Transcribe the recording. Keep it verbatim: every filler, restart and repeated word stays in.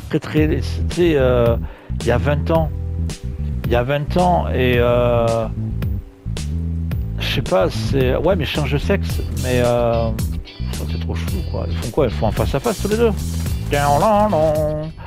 très très. C'était euh, il y a vingt ans. Il y a vingt ans et euh, je sais pas, c'est. Ouais, mais change de sexe, mais euh, ça, c'est trop chelou quoi. Ils font quoi? Ils font un face à face tous les deux.